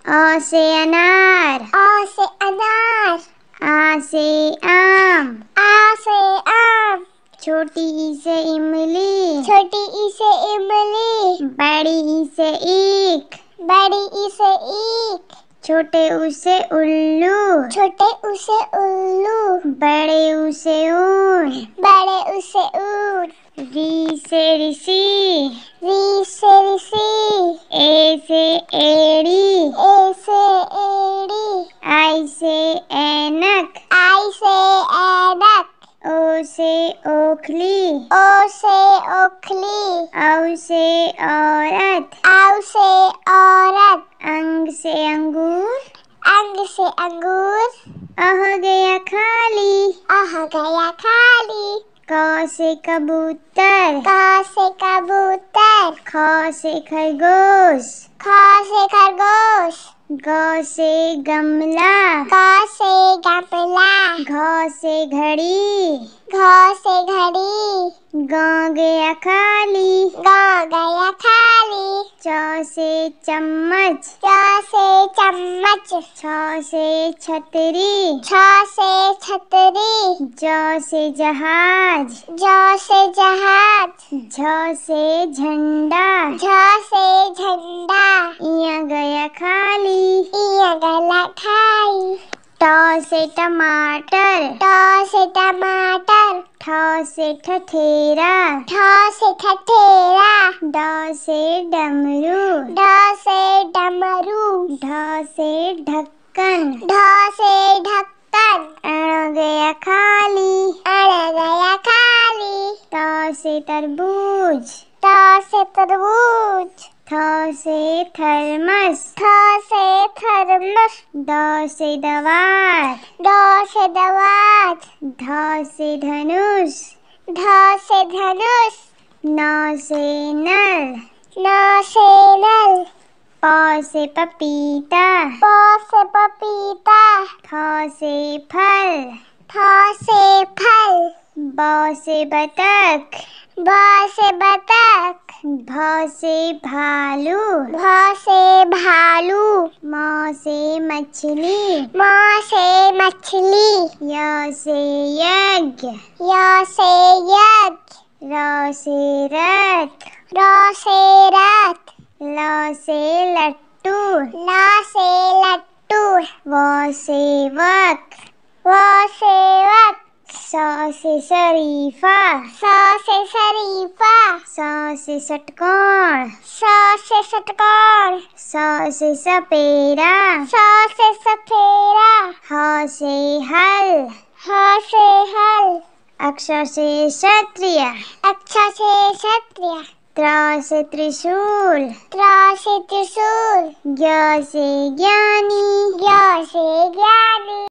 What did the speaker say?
अ से अनार। आ से अनार। आ से आम। आ से आम। छोटी ई से इमली। छोटी ई से इमली। बड़ी ई से ईख। बड़ी ई से ईख। छोटे ऊ से उल्लू। छोटे ऊ से उल्लू। बड़े ऊ से ऊन। बड़े ऊ से ऊन। री से ऋषि। री से ऋषि। ए से एड़ी। ए से एड़ी। आई से ऐनक। आई से ऐनक। ओ से ओखली। ओ से ओखली। औ से औरत। औ से औरत। अंग से अंगूर। अंग से अंगूर। अह गया खाली। आह गया खाली। क से कबूतर। क से कबूतर। ख से खरगोश। ख से खरगोश। ग से गमला। ग से गमला। घ से घड़ी। घ से घड़ी। ग गया खाली। ग गया खाली। च से चम्मच। च से चम्मच। छ से छतरी। छ से छतरी। ज से जहाज। ज से जहाज। झ से झंडा। झ से झंडा। इया गया खाली। इया गला खाई। ट से टमाटर। ट से टमाटर। ठ से ठठेरा। ठ से ठठेरा। ड से डमरू। ढ से डमरू। ढ से ढक्कन। ढ से ढक्कन। अण गया खाली। अड़ गया खाली। त से तरबूज। त से तरबूज। थ से थर्मस। थ से थर्मस। द से दवात। ड से दवात। ध से धनुष। ध से धनुष। न से नल। न से नल। प से पपीता। प से पपीता। फ से फल। फ से फल। ब से बतख। ब से बतख। भ से भालू। भ से भालू। म से मछली। म से मछली। य से यज्ञ। य से यज्ञ। र से रथ। र से रथ। ल से लट्टू। ल से लट्टू। व से वक। व से वक। स से शरीफा। स से शरीफा। स से षटकोण। स से षटकोण। स से सपेरा। स से सफेरा। ह से हल। ह से हल। अक्ष से क्षत्रिय। अक्ष से क्षत्रिय। त्र से त्रिशूल। त्र से त्रिशूल। ज्ञ से ज्ञानी। ज्ञ से ज्ञानी।